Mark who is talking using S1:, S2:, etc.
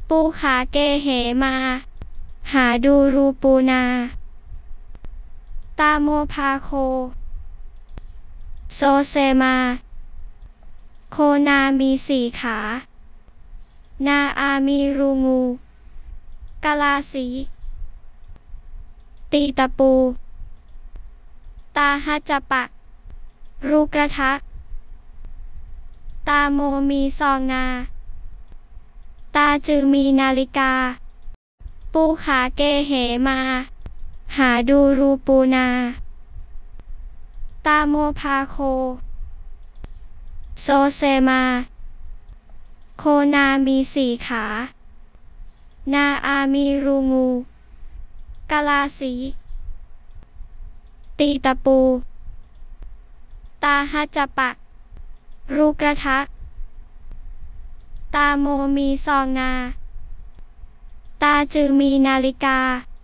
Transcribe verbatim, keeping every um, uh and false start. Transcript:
S1: ปูขาเกเหมา หาดูรูปูนา ตาโมพาโค โซเซมา โคนามีสี่ขา นาอามีรูงู กาลาสี ตีตะปู ตาฮัจจปะ รูกระทะ ตาโมมีซองงา ตาจือมีนาฬิกา ปูขาเกเหมา หาดูรูปูนา ตาโมพาโค โซเซมา โคนามีสี่ขา นาอามีรูงู กาลาสี ตีตะปู ตาฮัจจปะ รูกระทะ ตาโมมีซองงา ตาจือมีนาฬิกา